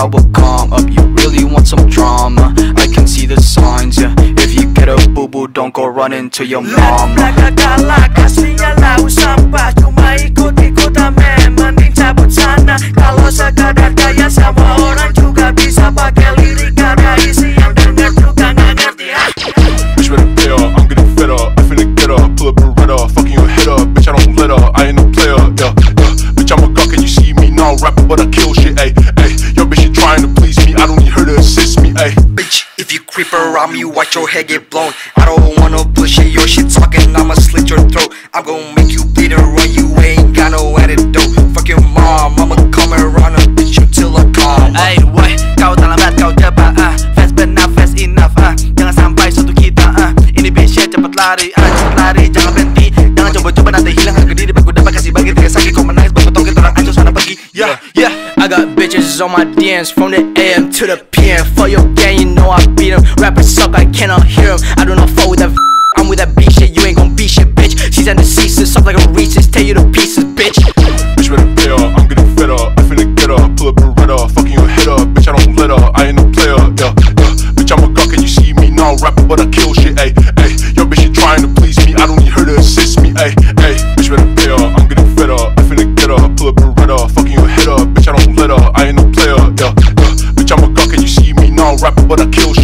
I will calm up. You really want some drama, I can see the signs, yeah. If you get a boo-boo, don't go run into your mom. Galak aslinya lau sampah, cuma ikut-ikutan mending cabut sana. Kalau sekadar gaya sama orang juga bisa pakai lirik ada isi yang denger juga nggak ngerti. Bitch better pay her, I'm getting fed up. I finna get her, pull up Beretta, fucking your head up. Bitch I don't let her, I ain't no player, yeah, yeah. Bitch I'm a gawk and you see me now rapping but I kill shit, ayy, ayy. Yo bitch you trying to please me, I don't need her to assist me, ayy. Bitch, if you creep around me, watch your head get blown. I don't wanna bullshit your shit talking, I'ma slit your throat. I'm gon' make you bleed and run, you ain't got no antidote. Fuck your mom, I'ma come around and bitch you till I come. Ay, why, kau tak lambat, kau cepat, fast benar, fast enough, jangan sampai suatu kita, ini bitch cepat lari, jangan berhenti. Jangan coba-coba nanti hilang harga diri, baku dapat kasih bagi tiga sakit. Kau menangis, baku tongkat orang ancur sana pergi. Yeah, yeah. I got bitches on my DMs from the AM to the PM. For your gang, you know I beat them. Rappers suck, I cannot hear them. I do not fuck with that I'm with that beat shit, you ain't gon' beat shit, bitch. She's and deceases, soft like a Reese's, tear you to pieces, bitch. Bitch better pay her, I'm getting fed up. I finna get her, pull up Beretta, fucking your head up. Bitch I don't let her, I ain't no player, yeah, yeah. Bitch I'm a gawk and you see me now rapping but I kill shit, ayy, ayy. Yo bitch you trying to please me, I don't need her to assist me, ayy, ayy. Bitch better pay her, I'm getting fed up. I finna get her, pull up Beretta, fucking your head up. Bitch I don't let her, I ain't no player, yeah, yeah. Bitch I'm a gawk and you see me now rapping but I kill shit.